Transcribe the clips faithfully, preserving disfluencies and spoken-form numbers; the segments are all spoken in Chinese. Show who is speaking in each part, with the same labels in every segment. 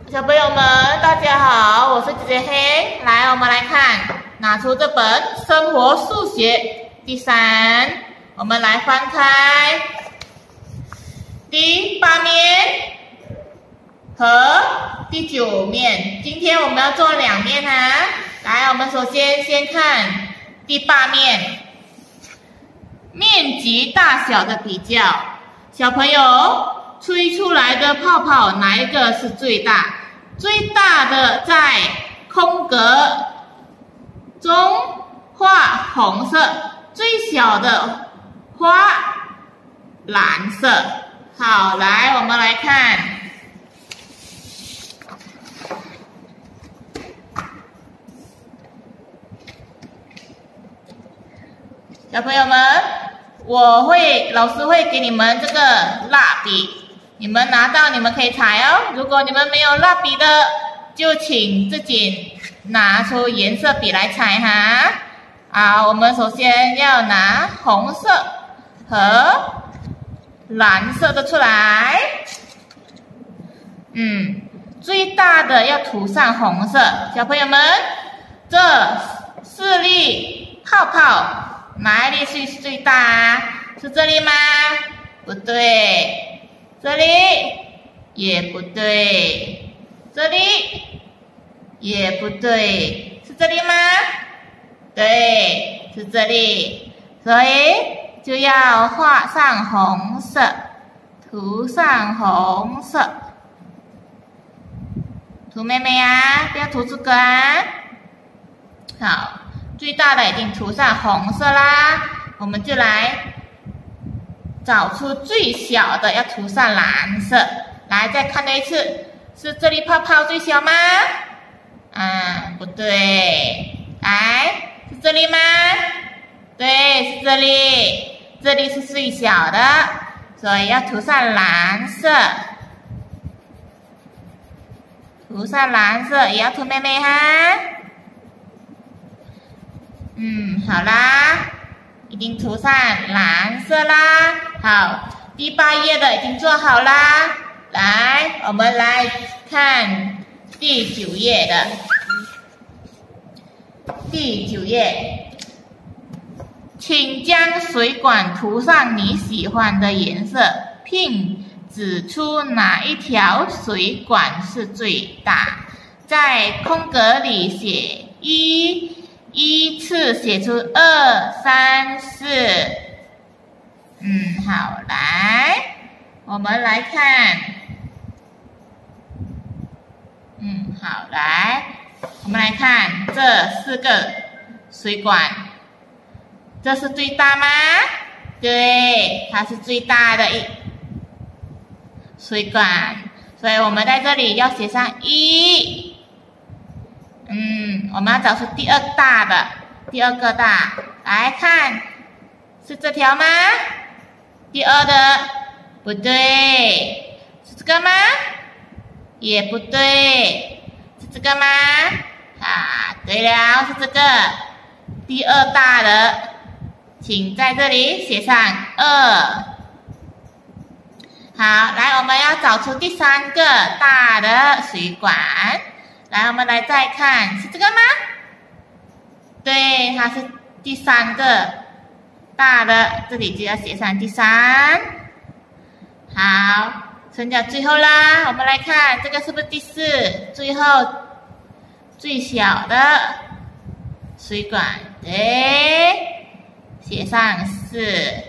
Speaker 1: 小朋友们，大家好，我是姐姐黑。来，我们来看，拿出这本《生活数学》第三，我们来翻开第八面和第九面。今天我们要做两面啊。来，我们首先先看第八面，面积大小的比较。小朋友，吹出来的泡泡哪一个是最大？最大的在空格中画红色，最小的画蓝色。好，来，我们来看。小朋友们，我会，老师会给你们这个蜡笔。你们拿到，你们可以裁哦。如果你们没有蜡笔的，就请自己拿出颜色笔来裁哈。啊，我们首先要拿红色和蓝色的出来。嗯，最大的要涂上红色。小朋友们，这四粒泡泡哪一粒是最大？是这里吗？不对。这里也不对，这里也不对，是这里吗？对，是这里，所以就要画上红色，涂上红色。涂妹妹啊，不要涂这个啊。好，最大的已经涂上红色啦，我们就来找出最小的，要涂上蓝色。来，再看多一次，是这里泡泡最小吗？嗯，不对。来，是这里吗？对，是这里。这里是最小的，所以要涂上蓝色。涂上蓝色，也要涂妹妹哈。嗯，好啦。已经涂上蓝色啦，好，第八页的已经做好啦。来，我们来看第九页的。第九页，请将水管涂上你喜欢的颜色，并指出哪一条水管是最大。在空格里写一。依次写出二、三、四。嗯，好，来，我们来看。嗯，好，来，我们来看这四个水管，这是最大吗？对，它是最大的一水管，所以我们在这里要写上一。嗯，我们要找出第二大的，第二个大，来看，是这条吗？第二的，不对，是这个吗？也不对，是这个吗？啊，对了，是这个，第二大的，请在这里写上二。好，来，我们要找出第三个大的水管。来，我们来再看，是这个吗？对，它是第三个大的，这里就要写上第三。好，剩下最后啦，我们来看这个是不是第四？最后最小的水管，对，写上四。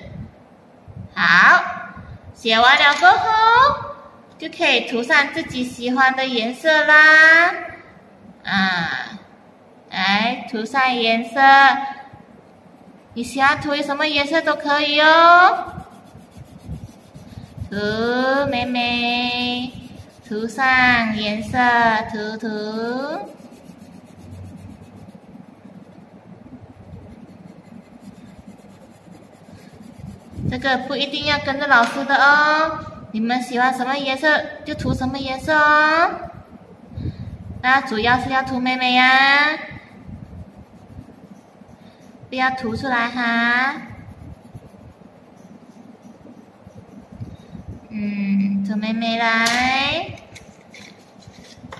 Speaker 1: 好，写完了过后，就可以涂上自己喜欢的颜色啦。啊，来涂上颜色，你喜欢涂什么颜色都可以哦。涂妹妹，涂上颜色，涂涂。这个不一定要跟着老师的哦，你们喜欢什么颜色就涂什么颜色哦。那主要是要涂妹妹呀，不要涂出来哈。嗯，涂妹妹来。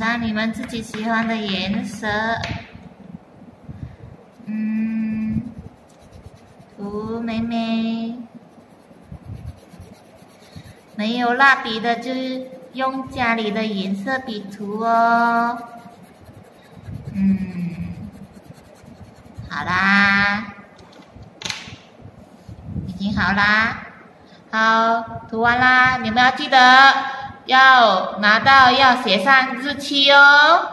Speaker 1: 看你们自己喜欢的颜色。嗯，涂美美。没有蜡笔的，就用家里的颜色笔涂哦。嗯，好啦，已经好啦。好，涂完啦，你们要记得要拿到要写上日期哦，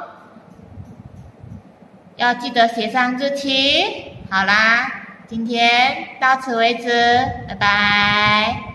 Speaker 1: 要记得写上日期。好啦，今天到此为止，拜拜。